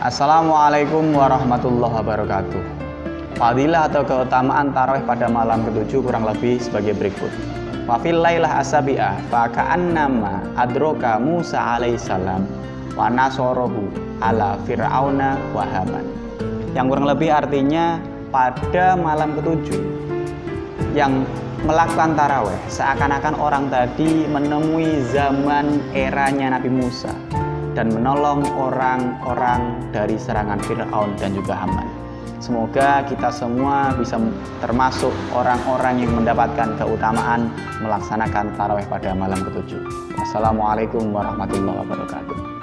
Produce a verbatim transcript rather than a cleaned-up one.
Assalamualaikum warahmatullahi wabarakatuh. Fadilah atau keutamaan tarawih pada malam ketujuh kurang lebih sebagai berikut. Wa fil lailah asabi'ah fa ka'annama adroka Musa alaihissalam wa nasorohu ala fir'auna wa haman. Yang kurang lebih artinya pada malam ketujuh yang melakukan tarawih seakan-akan orang tadi menemui zaman eranya Nabi Musa dan menolong orang-orang dari serangan Fir'aun dan juga Haman. Semoga kita semua bisa termasuk orang-orang yang mendapatkan keutamaan melaksanakan tarawih pada malam ketujuh. Wassalamualaikum warahmatullahi wabarakatuh.